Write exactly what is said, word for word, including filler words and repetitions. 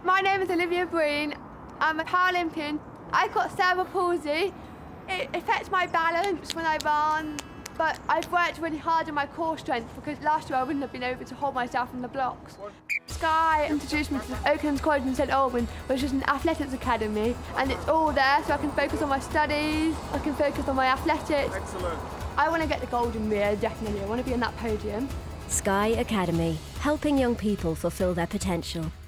My name is Olivia Breen. I'm a Paralympian. I've got cerebral palsy. It affects my balance when I run, but I've worked really hard on my core strength because last year I wouldn't have been able to hold myself in the blocks. Sky introduced me to Oakland's College in St Albans, which is an athletics academy, and it's all there so I can focus on my studies, I can focus on my athletics. Excellent. I want to get the gold in Rio, definitely. I want to be on that podium. Sky Academy, helping young people fulfil their potential.